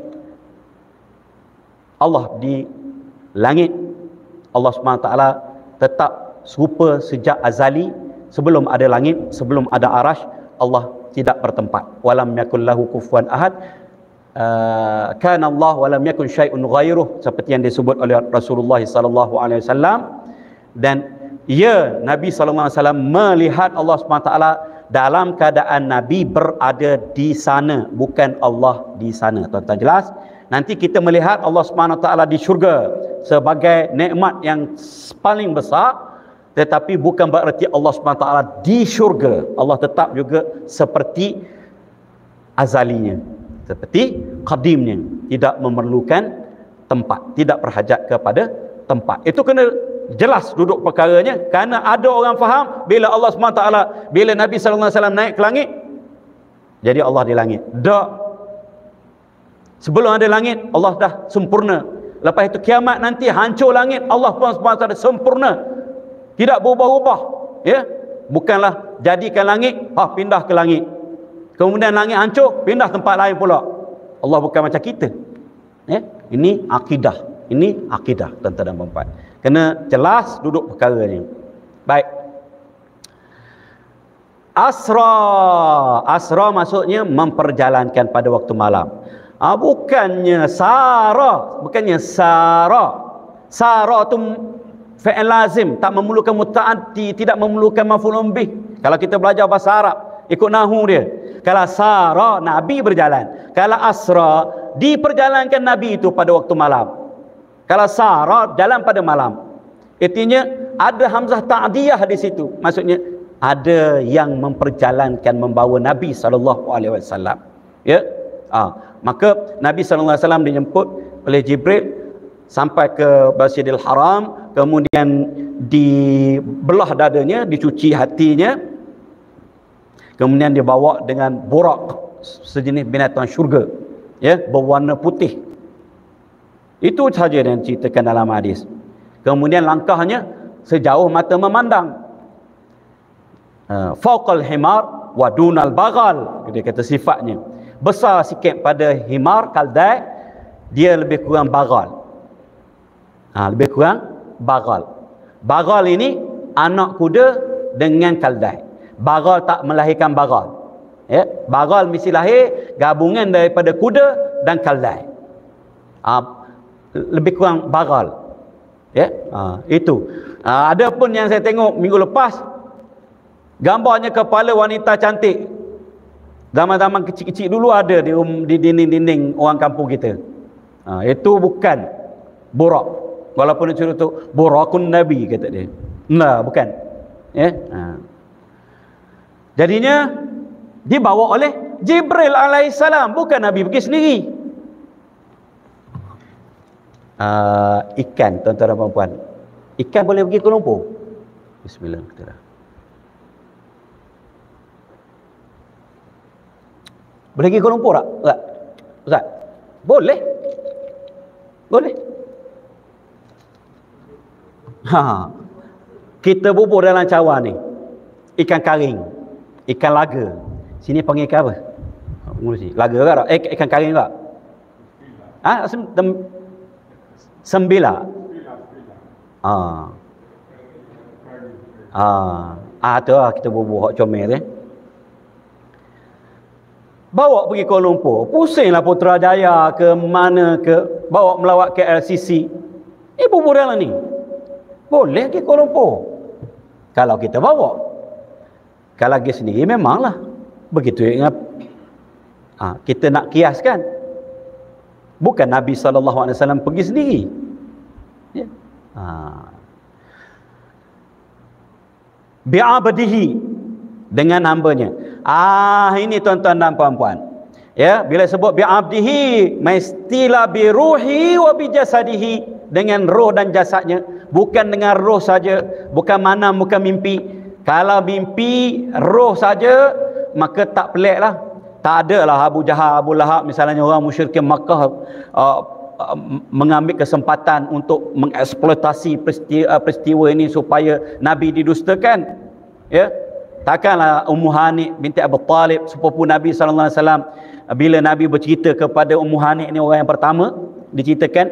Allah di langit. Allah SWT tetap serupa sejak azali, sebelum ada langit, sebelum ada arash. Allah tidak bertempat. Walam yakul lahu kufuwan ahad. Kana Allah walam yakun syai'un ghairuh, seperti yang disebut oleh Rasulullah sallallahu alaihi wasallam. Dan Nabi sallallahu alaihi wasallam melihat Allah SWT dalam keadaan Nabi berada di sana, bukan Allah di sana. Tuan-tuan jelas? Nanti kita melihat Allah SWT di syurga sebagai nikmat yang paling besar, tetapi bukan bererti Allah SWT di syurga. Allah tetap juga seperti azalinya, seperti qadimnya, tidak memerlukan tempat, tidak berhajat kepada tempat. Itu kena jelas duduk perkaranya, kerana ada orang faham bila Allah SWT, bila Nabi SAW naik ke langit, jadi Allah di langit. Tak. Sebelum ada langit, Allah dah sempurna. Lepas itu kiamat nanti hancur langit, Allah SWT sempurna, tidak berubah-ubah, ya. Bukanlah jadikan langit, pindah ke langit, kemudian langit hancur, pindah tempat lain pula. Allah bukan macam kita, ya. Ini akidah, tuan-tuan dan puan-puan. Kena jelas duduk perkara ni. Baik. Asra maksudnya memperjalankan pada waktu malam. Bukannya sara. Sara tu fi'il lazim, tak memerlukan muta'addi, tidak memerlukan maf'ulun bih. Kalau kita belajar bahasa Arab, ikut nahu dia. Kalau sara, Nabi berjalan. Kalau asra, diperjalankan Nabi itu pada waktu malam. Kalau sara, jalan pada malam. Artinya ada hamzah ta'diyah di situ. Maksudnya ada yang memperjalankan, membawa Nabi SAW. Ya. Maka Nabi SAW dijemput oleh Jibril sampai ke Masjidil Haram, kemudian dibelah dadanya, dicuci hatinya, kemudian dibawa dengan burak, sejenis binatang syurga, ya, berwarna putih. Itu saja yang ceritakan dalam hadis. Kemudian langkahnya sejauh mata memandang. Fauqal himar wa dunal bagal, dia kata sifatnya. Besar sikit pada himar, kaldai, dia lebih kurang bagal. Lebih kurang bagal. Bagal ini anak kuda dengan kaldai. Bagal tak melahirkan bagal. Ya, bagal mesti lahir gabungan daripada kuda dan kaldai. Lebih kurang bagal. Ya, itu. Ada pun yang saya tengok minggu lepas, gambarnya kepala wanita cantik. Zaman-zaman kecil-kecil dulu ada di dinding-dinding orang kampung kita. Itu bukan burak. Walaupun dia tu burakun Nabi, kata dia. Nah, bukan. Ya. Jadinya dibawa oleh Jibril alaihissalam, bukan Nabi pergi sendiri. Ikan, tuan-tuan dan puan-puan. Ikan boleh pergi Kuala Lumpur? Bismillah. Boleh pergi Kuala Lumpur tak? Ustaz? Boleh. Boleh. Kita bubur dalam cawan ni. Ikan karing. Ikan laga. Sini panggil ikan apa? Laga tak? Ikan karing tak? Sembila. Tu lah kita bubur hok comel ni. Bawa pergi Kuala Lumpur. Pusinglah Putrajaya ke mana ke, bawa melawat ke LCC. Bubur dalam ni. Boleh pergi Kuala Lumpur. Kalau kita bawa. Kalau pergi sendiri memanglah. Begitu ingat. Kita nak kiaskan. Bukan Nabi SAW pergi sendiri. Ya. Bi'abadihi, dengan hambanya. Ini tuan-tuan dan puan-puan. Ya, bila sebut bi'abdihi, mestilah biruhi wa bijasadihi, dengan roh dan jasadnya, bukan dengan roh saja, bukan manam, bukan mimpi. Kalau mimpi roh saja, maka tak peliklah. Tak adalah Abu Jahal, Abu Lahab, misalnya orang musyrikin Makkah mengambil kesempatan untuk mengeksploitasi peristiwa ini supaya Nabi didustakan. Ya, takkanlah Ummu Hani binti Abu Talib, sepupu Nabi SAW, bila Nabi bercerita kepada Ummu Hani, ini orang yang pertama diceritakan,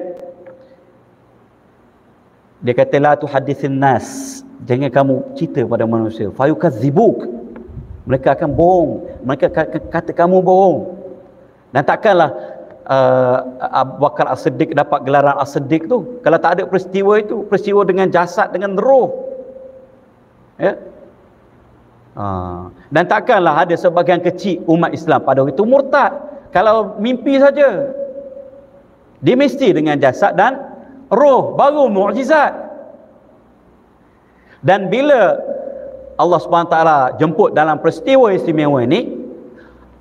dia kata la tuhadithin nas, jangan kamu cerita pada manusia, fayukadzibuk, mereka akan bohong, mereka kata kamu bohong. Dan takkanlah Abu Bakar As-Siddiq dapat gelaran As-Siddiq tu kalau tak ada peristiwa itu, peristiwa dengan jasad, dengan roh. Ya. Dan takkanlah ada sebahagian kecil umat Islam pada waktu itu murtad kalau mimpi saja. Dia mesti dengan jasad dan roh, baru mukjizat. Dan bila Allah SWT jemput dalam peristiwa istimewa ini,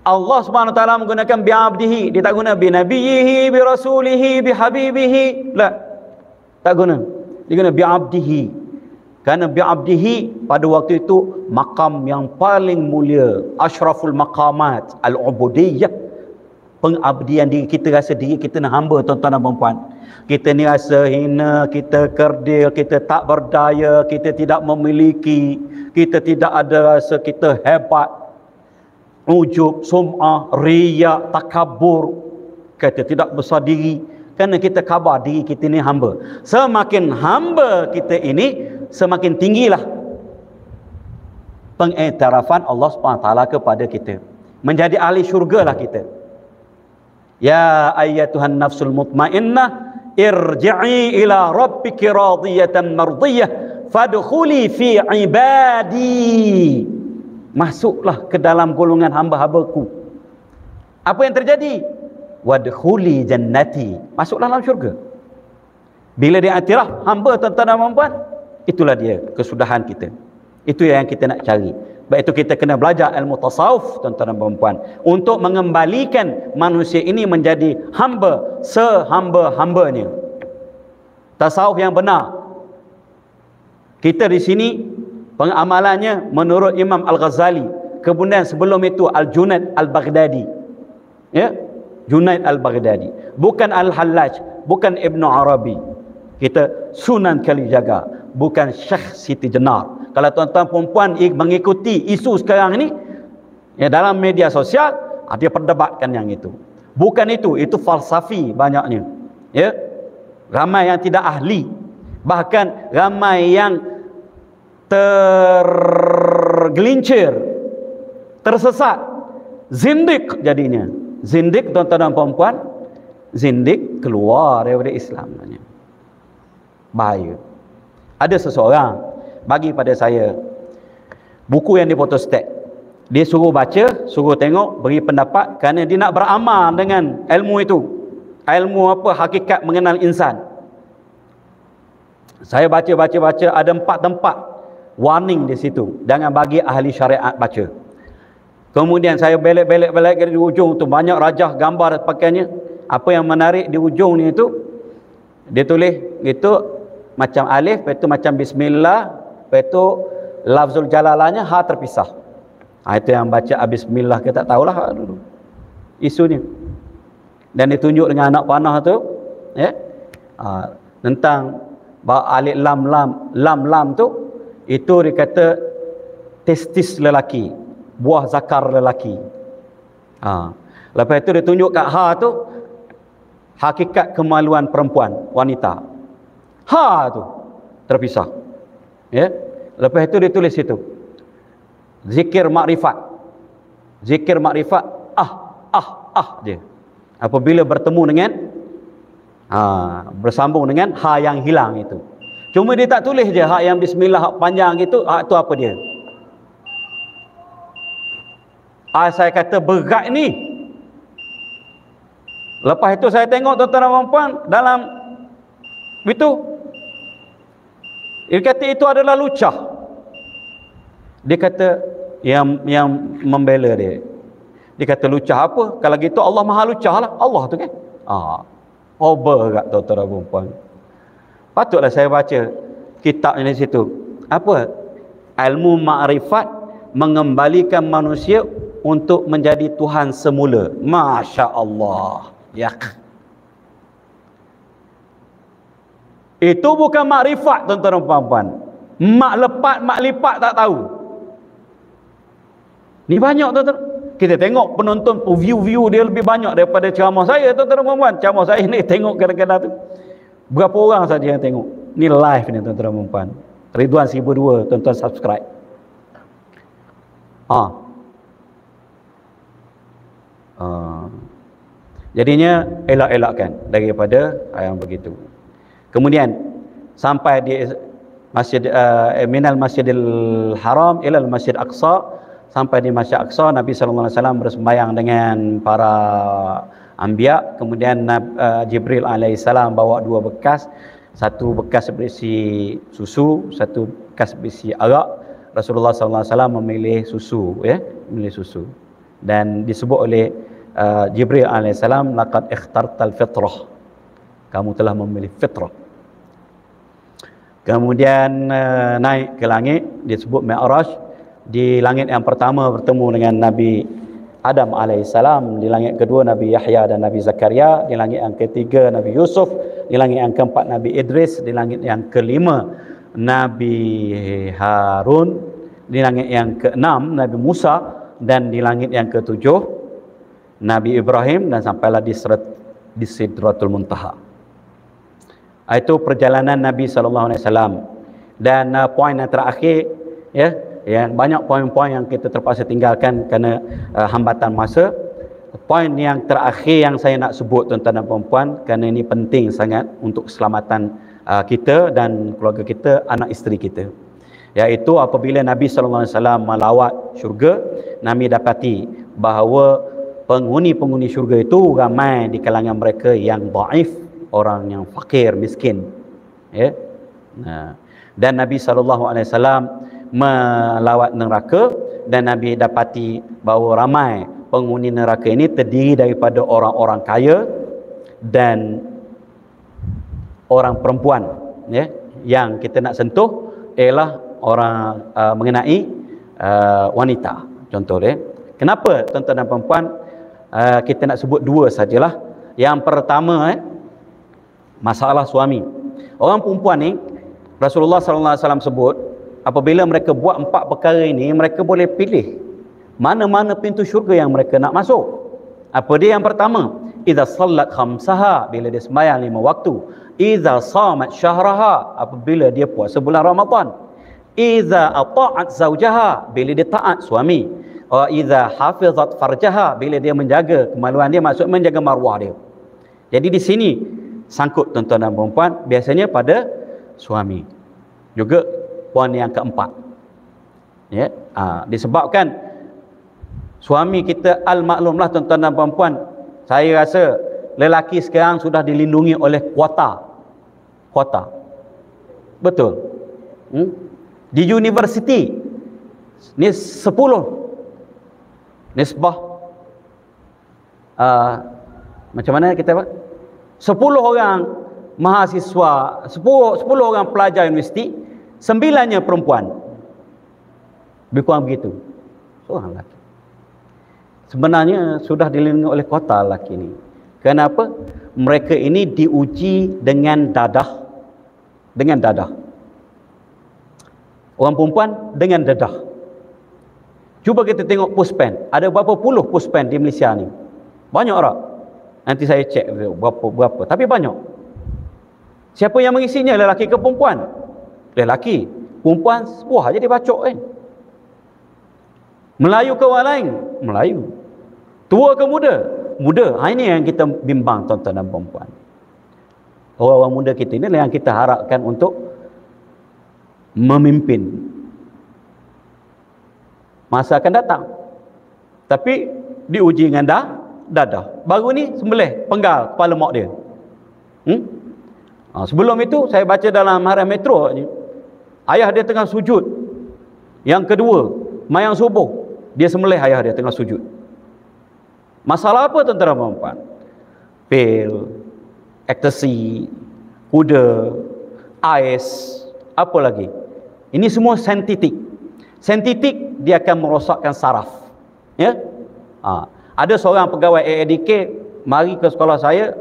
Allah Subhanahu wa taala menggunakan bi abdihi, dia tak guna bi nabiyhi, bi rasulihi, bi habibihi. La. Tak guna. Dia guna bi abdihi. Kerana bi abdihi pada waktu itu makam yang paling mulia, asyraful maqamat, al-ubudiyyah. Pengabdian diri kita, rasa diri kita nak hamba, tuan-tuan dan puan. Kita ni rasa hina, kita kerdil, kita tak berdaya, kita tidak memiliki, kita tidak ada rasa kita hebat, ujub, sum'ah, riya, takabur, kita tidak besar diri. Kerana kita khabar diri kita ni hamba. Semakin hamba kita ini, semakin tinggilah pengiktirafan Allah SWT kepada kita. Menjadi ahli syurga lah kita. Ya ayyatuhan nafsul mutmainnah, irji'i ila rabbiki radiyatan mardiyah, fadkhuli fi ibadi. Masuklah ke dalam golongan hamba-hambaku. Apa yang terjadi? Wadkhuli jannati. Masuklah dalam syurga. Bila dia iktiraf hamba, tuan-tuan dan puan, itulah dia kesudahan kita. Itu yang kita nak cari. Sebab itu kita kena belajar ilmu tasawuf, tuan-tuan dan puan, untuk mengembalikan manusia ini menjadi hamba sehamba-hambanya. Tasawuf yang benar. Kita di sini pengamalannya menurut Imam Al-Ghazali. Kemudian sebelum itu Al-Junaid Al-Baghdadi. Ya, Junaid Al-Baghdadi. Bukan Al-Hallaj, bukan Ibn Arabi. Kita Sunan Kalijaga, bukan Syekh Siti Jenar. Kalau tuan-tuan perempuan mengikuti isu sekarang ni, ya, dalam media sosial, dia perdebatkan yang itu. Bukan itu falsafi banyaknya. Ya, ramai yang tidak ahli, bahkan ramai yang tergelincir, tersesat, zindik jadinya. Zindik, tuan-tuan dan puan, zindik keluar daripada Islam. Bahaya. Ada seseorang bagi pada saya buku yang difotostat. Dia suruh baca, suruh tengok, beri pendapat, kerana dia nak beramal dengan ilmu itu. Ilmu apa? Hakikat mengenal insan. Saya baca, ada 4 tempat warning di situ. Jangan bagi ahli syariat baca. Kemudian saya belak-belak di ujung tu, banyak rajah gambar pakaiannya. Apa yang menarik di ujung ni itu, dia tulis gitu, macam alif, lepas tu macam bismillah, lepas tu lafzul jalalahnya ha terpisah. Itu yang baca bismillah ke tak tahulah dulu isunya. Dan ditunjuk dengan anak panah tu, ya, tentang alif lam tu, itu dia kata testis lelaki, buah zakar lelaki. Lepas itu dia tunjuk kat ha tu hakikat kemaluan perempuan, wanita. Ha tu terpisah. Ya. Lepas itu dia tulis situ. Zikir makrifat. Zikir makrifat je. Apabila bertemu dengan bersambung dengan ha yang hilang itu. Cuma dia tak tulis je hak yang bismillah hak panjang gitu, hak tu apa dia? Saya kata berat ni. Lepas itu saya tengok tuan-tuan dan puan dalam itu, dia kata itu adalah lucah. Dia kata yang membela dia. Dia kata lucah apa? Kalau gitu Allah Maha lucah lah. Allah tu kan. Berat tuan-tuan dan puan. Patutlah saya baca kitab di situ. Apa? Ilmu makrifat mengembalikan manusia untuk menjadi Tuhan semula. Masya Allah. Ya. Itu bukan makrifat, tuan-tuan dan puan-puan. Mak lepat, mak lipat tak tahu. Ni banyak, tuan-tuan. Kita tengok penonton, view dia lebih banyak daripada ceramah saya, tuan-tuan dan puan-puan. Ceramah saya ni tengok kadang-kadang tu. Berapa orang saja yang tengok. Ni live ni, tuan-tuan dan puan-puan. Ridwan 1002, tuan-tuan subscribe. Jadinya elak-elakkan daripada yang begitu. Kemudian sampai di Masjid minal Masjidil Haram ilal Masjid Aqsa, sampai di Masjid Aqsa Nabi sallallahu alaihi wasallam bersembahyang dengan para anbiya. Kemudian Jibril alaihissalam bawa 2 bekas, satu bekas berisi susu, satu bekas berisi arak. Rasulullah sallallahu alaihi wasallam memilih susu, ya, memilih susu. Dan disebut oleh Jibril alaihissalam, laqad ikhtartal fitrah, kamu telah memilih fitrah. Kemudian naik ke langit, disebut Mi'raj. Di langit yang pertama bertemu dengan Nabi Adam alaihissalam, di langit kedua Nabi Yahya dan Nabi Zakaria, di langit yang ketiga Nabi Yusuf, di langit yang keempat Nabi Idris, di langit yang kelima Nabi Harun, di langit yang keenam Nabi Musa, dan di langit yang ketujuh Nabi Ibrahim, dan sampailah di Sidratul Muntaha. Itu perjalanan Nabi SAW. Dan poin yang terakhir, yang banyak poin-poin yang kita terpaksa tinggalkan kerana hambatan masa. Poin yang terakhir yang saya nak sebut, tuan-tuan dan puan-puan, kerana ini penting sangat untuk keselamatan kita dan keluarga kita, anak isteri kita, iaitu apabila Nabi SAW melawat syurga, Nabi dapati bahawa penghuni-penghuni syurga itu ramai di kalangan mereka yang dhaif, orang yang fakir, miskin, dan Nabi SAW melawat neraka, dan Nabi dapati bahawa ramai penghuni neraka ini terdiri daripada orang-orang kaya dan orang perempuan, yang kita nak sentuh ialah orang mengenai wanita. Contoh dia, kenapa tuan-tuan dan puan-puan kita nak sebut dua sajalah. Yang pertama, masalah suami. Orang perempuan ni, Rasulullah SAW sebut, apabila mereka buat 4 perkara ini, mereka boleh pilih mana-mana pintu syurga yang mereka nak masuk. Apa dia? Yang pertama, idza sallat khamsaha, bila dia sembahyang 5 waktu. Idza shamat syahraha, apabila dia puasa bulan Ramadan. Idza ata'at zaujaha, bila dia taat suami. Wa idza hafizat farjaha, bila dia menjaga kemaluan dia, maksud menjaga maruah dia. Jadi di sini sangkut tuan-tuan dan puan-puan, biasanya pada suami. Juga poin yang keempat, disebabkan suami kita, al-maklumlah tuan-tuan dan puan-puan, saya rasa lelaki sekarang sudah dilindungi oleh kuota. Betul. Di universiti ni 10 nisbah, macam mana kita buat, 10 orang mahasiswa, 10 orang pelajar universiti, 9-nya perempuan. Lebih kurang begitu. Seorang lelaki. Sebenarnya sudah dilindungi oleh kuota lelaki ini. Kenapa? Mereka ini diuji dengan dadah. Orang perempuan dengan dadah. Cuba kita tengok postpen. Ada berapa puluh postpen di Malaysia ni? Banyak orang. Nanti saya cek berapa. Tapi banyak. Siapa yang mengisinya? Lelaki ke perempuan? Lelaki. Perempuan, wah jadi bacok kan. Melayu ke orang lain? Melayu. Tua ke muda? Muda. Ini yang kita bimbang tuan-tuan dan perempuan. Orang-orang muda kita ini yang kita harapkan untuk memimpin masa akan datang. Tapi diuji dengan dadah. Baru ni sembelih penggal kepala mak dia. Sebelum itu saya baca dalam Harian Metro ni, ayah dia tengah sujud. Yang kedua, mayang subuh, dia sembelih ayah dia tengah sujud. Masalah apa tuan-tuan dan puan-puan? Pil, ecstasy, kuda, ais, apa lagi? Ini semua sintetik. Sintetik dia akan merosakkan saraf. Ada seorang pegawai AADK mari ke sekolah saya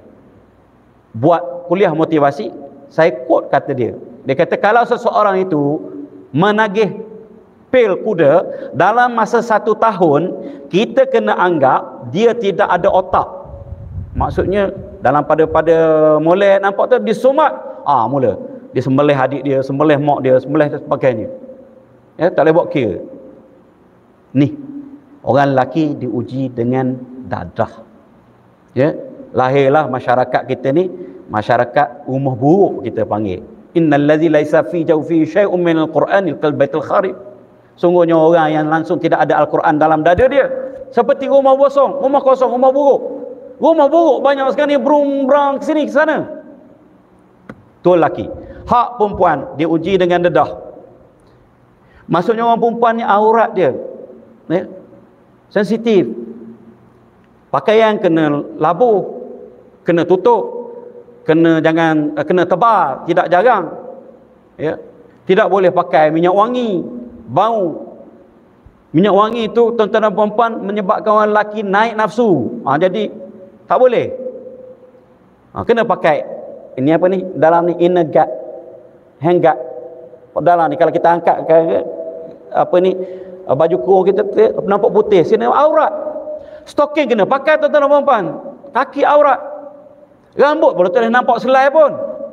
buat kuliah motivasi. Saya quote kata dia. Dia kata kalau seseorang itu menagih pil kuda dalam masa 1 tahun, kita kena anggap dia tidak ada otak. Maksudnya dalam pada molek nampak tu disumat, mula dia sembelih adik dia, sembelih mak dia, sembelih dan sebagainya. Tak boleh buat kira. Ni orang lelaki diuji dengan dadah. Lahirlah masyarakat kita ni masyarakat rumah buruk, kita panggil. Innal ladzi laisa fi jawfi syai'un minal qur'anil qalbaitil kharib. Sungguhnya orang yang langsung tidak ada Al-Quran dalam dada dia seperti rumah kosong, rumah buruk. Rumah buruk banyak sekali berumbrang ke sini ke sana. Tu lelaki. Hak perempuan diuji dengan dedah. Maksudnya orang perempuan ni aurat dia. sensitif. Pakaian kena labuh, kena tutup, kena tebal, tidak jarang. Ya. Tidak boleh pakai minyak wangi, bau. Minyak wangi itu tuan-tuan dan puan-puan menyebabkan orang lelaki naik nafsu. Jadi tak boleh. Kena pakai ini apa ni? Dalam ni inner guard, hand guard. Dalam ni kalau kita angkat baju kurung kita nampak putih, sini aurat. Stocking kena pakai tuan-tuan dan puan-puan. Kaki aurat. Rambut pun tak boleh nampak selai pun.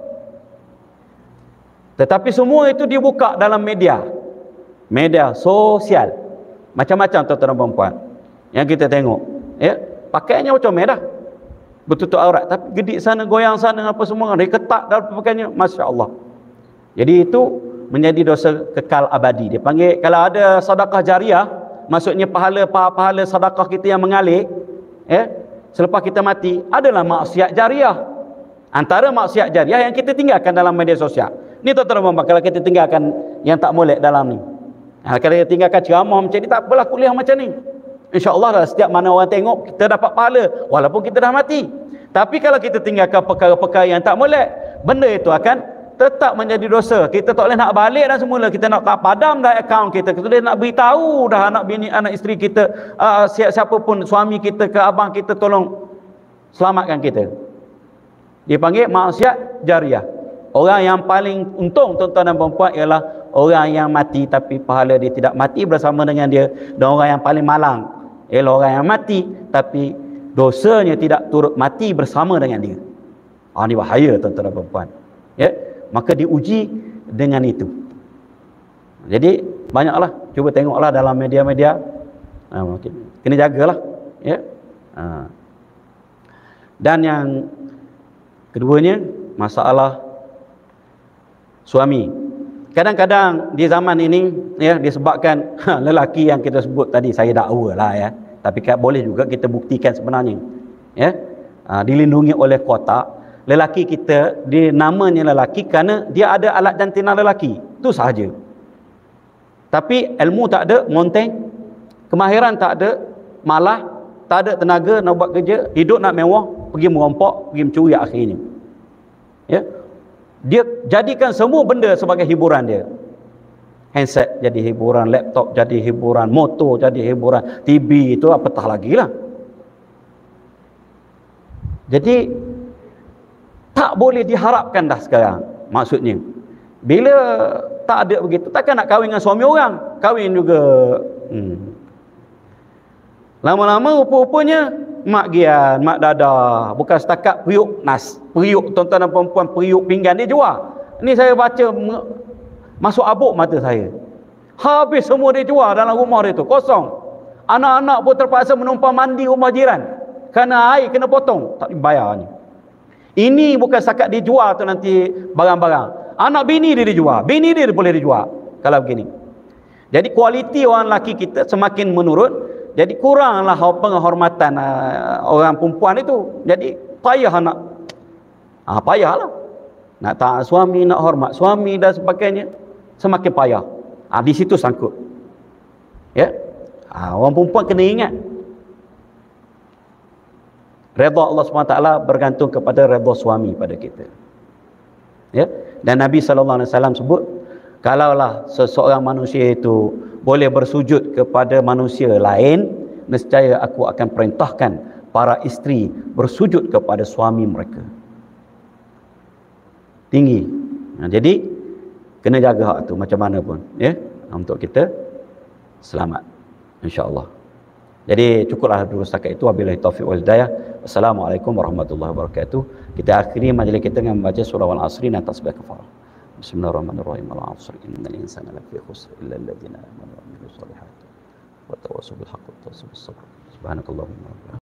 Tetapi semua itu dibuka dalam media. Media sosial. Macam-macam tuan-tuan dan puan-puan yang kita tengok. Ya, pakaiannya macam dah. Bertutup aurat, tapi gedik sana, goyang sana, apa semua, dia ketat dalam pakaiannya. Masya-Allah. Jadi itu menjadi dosa kekal abadi. Dia panggil, kalau ada sedekah jariah, maksudnya pahala sedekah kita yang mengalir, selepas kita mati, adalah maksiat jariah. Antara maksiat jariah yang kita tinggalkan dalam media sosial. Ni tuan-tuan, kalau kita tinggalkan yang tak molek dalam ni. Kalau kita tinggalkan ceramah macam ni, tak apalah kuliah macam ni. InsyaAllah setiap mana orang tengok, kita dapat pahala walaupun kita dah mati. Tapi kalau kita tinggalkan perkara-perkara yang tak molek, benda itu akan tetap menjadi dosa. Kita tak boleh nak balik dah semula. Kita nak tak padam dah akaun kita. Kita boleh nak beritahu dah anak bini, anak isteri kita, siapa pun, suami kita ke abang kita, tolong selamatkan kita. Dipanggil maksiat jariah. Orang yang paling untung tuan-tuan dan puan-puan ialah orang yang mati tapi pahala dia tidak mati bersama dengan dia. Dan orang yang paling malang ialah orang yang mati tapi dosanya tidak turut mati bersama dengan dia. Ini bahaya tuan-tuan dan puan-puan. Ya, maka diuji dengan itu. Jadi banyaklah, cuba tengoklah dalam media-media. Kena jagalah. Ya. Dan yang keduanya, masalah suami. Kadang-kadang di zaman ini, ya, disebabkan lelaki yang kita sebut tadi, saya dakwa lah, ya, tapi boleh juga kita buktikan sebenarnya, ya, dilindungi oleh kuota. Lelaki kita, dia namanya lelaki kerana dia ada alat jantina lelaki, itu sahaja. Tapi ilmu tak ada, monteng, kemahiran tak ada, malah tak ada tenaga nak buat kerja, hidup nak mewah, pergi merompok, pergi mencuri akhirnya. Ya, dia jadikan semua benda sebagai hiburan dia. Handset jadi hiburan, laptop jadi hiburan, motor jadi hiburan, TV itu apatah lagi lah. Jadi tak boleh diharapkan dah sekarang. Maksudnya, bila tak ada begitu, takkan nak kahwin dengan suami orang. Kahwin juga lama-lama rupa-rupanya mak gian, mak dadah, bukan setakat periuk tuan-tuan dan perempuan, periuk pinggan dia jual. Ni saya baca masuk abuk mata saya. Habis semua dia jual dalam rumah dia tu, kosong. Anak-anak pun terpaksa menumpang mandi rumah jiran kerana air kena potong, tak dibayar ni. Ini bukan setakat dijual tu nanti barang-barang. Anak bini dia dijual, bini dia boleh dijual kalau begini. Jadi kualiti orang lelaki kita semakin menurun. Jadi kuranglah penghormatan orang perempuan itu. Jadi payah payahlah. Nak taat suami, nak hormat suami dan sebagainya, semakin payah. Di situ sangkut. Ya. Orang perempuan kena ingat, redha Allah SWT bergantung kepada redha suami pada kita. Ya. Dan Nabi SAW sebut, kalaulah seseorang manusia itu boleh bersujud kepada manusia lain, nescaya aku akan perintahkan para isteri bersujud kepada suami mereka. Tinggi. Jadi kena jaga hak tu macam mana pun, ya, untuk kita selamat, insya-Allah. Jadi cukuplah dulu setakat itu. Wabillahi taufiq wal hidayah. Assalamualaikum warahmatullahi wabarakatuh. Kita akhiri majlis kita dengan membaca surah Al-Asr dan tasbih kafarah. Bismillahirrahmanirrahim. Al-'asr innal insana lafi khusr illa alladhina amanu wa 'amilus solihati wa tawassaw bil haqqi wa tawassaw bis sabr. Subhanakallahumma wa bihamdika.